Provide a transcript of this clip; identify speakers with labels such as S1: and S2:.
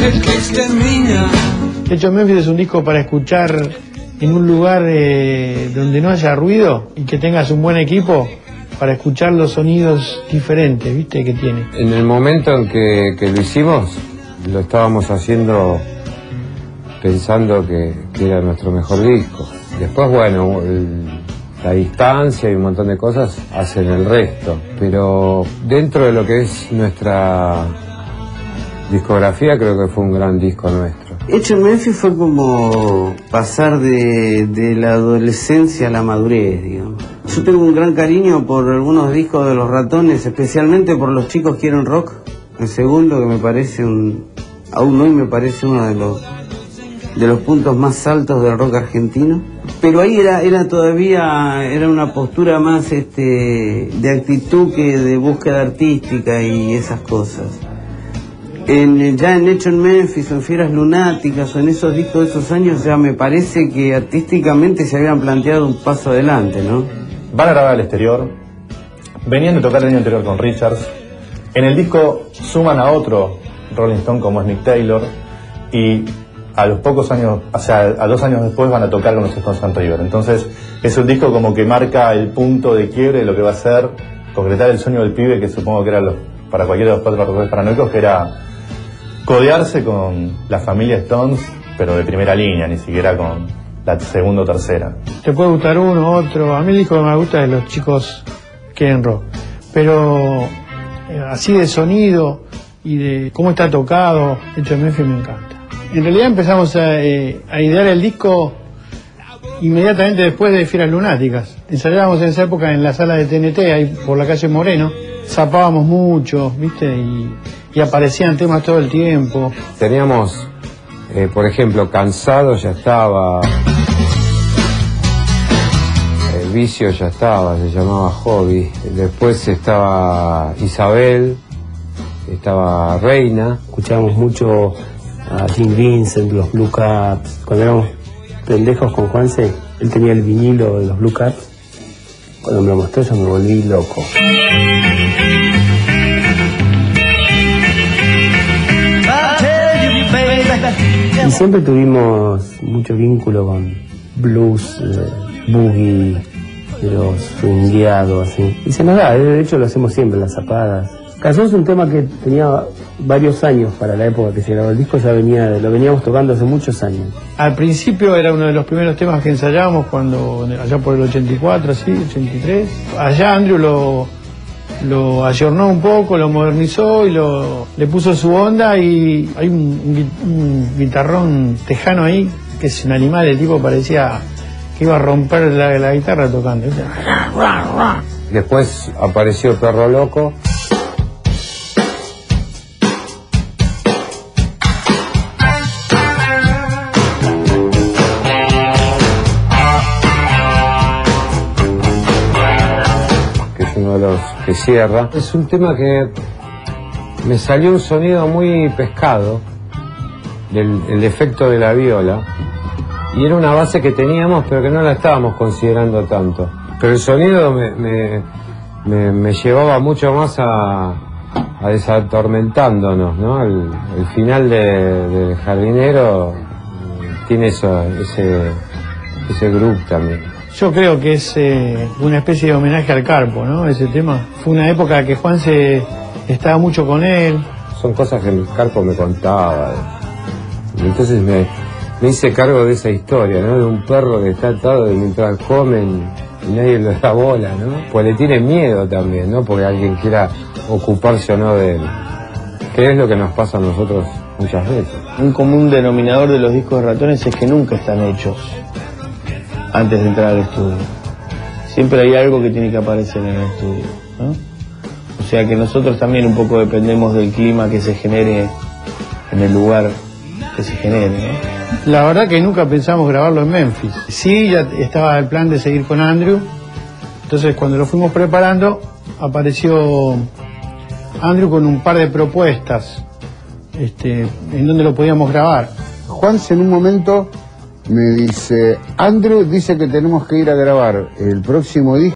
S1: De hecho, Memphis es un disco para escuchar en un lugar donde no haya ruido y que tengas un buen equipo para escuchar los sonidos diferentes, ¿viste? Que tiene.
S2: En el momento en que lo hicimos, lo estábamos haciendo pensando que era nuestro mejor disco. Después, bueno, la distancia y un montón de cosas hacen el resto. Pero dentro de lo que es nuestra discografía, creo que fue un gran disco nuestro.
S3: Hecho en Memphis fue como pasar de la adolescencia a la madurez, digamos. Yo tengo un gran cariño por algunos discos de Los Ratones, especialmente por Los Chicos Quieren Rock. El segundo, que me parece aún hoy me parece uno de los puntos más altos del rock argentino. Pero ahí era todavía una postura más de actitud que de búsqueda artística y esas cosas. Ya en Hecho en Memphis o en Fieras Lunáticas o en esos discos de esos años, ya me parece que artísticamente se habían planteado un paso adelante, ¿no?
S4: Van a grabar al exterior, venían de tocar el año anterior con Richards, en el disco suman a otro Rolling Stone como es Mick Taylor, y a los pocos años, o sea, a 2 años después van a tocar con los Stones St. River. Entonces es un disco como que marca el punto de quiebre de lo que va a ser concretar el sueño del pibe, que supongo que era para cualquiera de los 4 ratones paranoicos, que era codearse con la familia Stones, pero de primera línea, ni siquiera con la segunda o tercera.
S1: Te puede gustar uno, otro. A mí el disco que me gusta es Los Chicos Quieren Rock. Pero así de sonido y de cómo está tocado, Hecho en Memphis me encanta. En realidad empezamos a idear el disco inmediatamente después de Fieras Lunáticas. Ensayábamos en esa época en la sala de TNT, ahí por la calle Moreno. Zapábamos mucho, ¿viste? Y aparecían temas todo el tiempo.
S2: Teníamos, por ejemplo, Cansado ya estaba, El Vicio ya estaba, se llamaba Hobby. Después estaba Isabel, estaba Reina.
S3: Escuchábamos mucho a King Vincent, los Blue Caps. Cuando éramos pendejos con Juanse, él tenía el vinilo de los Blue Caps. Cuando me lo mostró yo me volví loco. Y siempre tuvimos mucho vínculo con blues, boogie, los swingueados, así. Y se nos da, de hecho lo hacemos siempre, las zapadas. Canción es un tema que tenía varios años para la época que se grabó el disco, lo veníamos tocando hace muchos años.
S1: Al principio era uno de los primeros temas que ensayábamos allá por el 84, así, 83. Allá Andrew lo ayornó un poco, lo modernizó y le puso su onda, y hay un guitarrón tejano ahí, que es un animal, el tipo parecía que iba a romper la guitarra tocando.
S2: Después apareció Perro Loco. Uno de los que cierra. Es un tema que me salió un sonido muy pescado, el efecto de la viola, y era una base que teníamos pero que no la estábamos considerando tanto. Pero el sonido me llevaba mucho más a desatormentándonos, ¿no? El final de Jardinero tiene ese groove también.
S1: Yo creo que es una especie de homenaje al Carpo, ¿no? Ese tema. Fue una época que Juanse estaba mucho con él.
S2: Son cosas que el Carpo me contaba. Entonces me hice cargo de esa historia, ¿no? De un perro que está atado mientras comen y nadie le da bola, ¿no? Pues le tiene miedo también, ¿no? Porque alguien quiera ocuparse o no de él. Que es lo que nos pasa a nosotros muchas veces.
S5: Un común denominador de los discos de Ratones es que nunca están hechos antes de entrar al estudio. Siempre hay algo que tiene que aparecer en el estudio, ¿no? O sea que nosotros también un poco dependemos del clima que se genere en el lugar que se genere, ¿no?
S1: La verdad que nunca pensamos grabarlo en Memphis. Sí, ya estaba el plan de seguir con Andrew. Entonces cuando lo fuimos preparando, apareció Andrew con un par de propuestas en donde lo podíamos grabar.
S6: Juanse en un momento me dice, Andrew dice que tenemos que ir a grabar el próximo disco